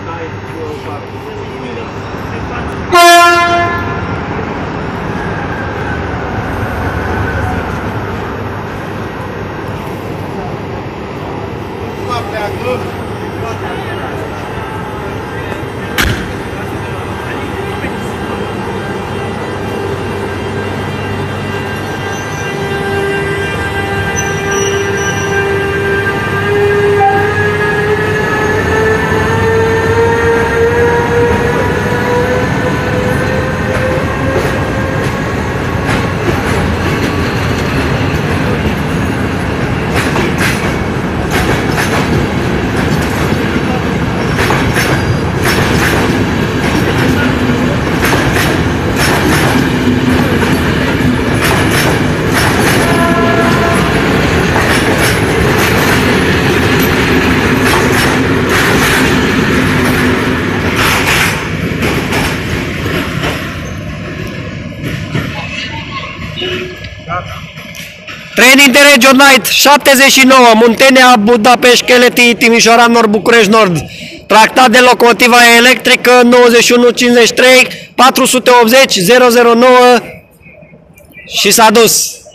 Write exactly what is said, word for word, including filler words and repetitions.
Tren Interregio Night șaptezeci și nouă, Muntenia, Budapești, Cheleti, Timișoara Nord, București Nord. Tractat de locomotiva electrică nouăzeci și unu cincizeci și trei patru sute optzeci zero zero nouă și s-a dus.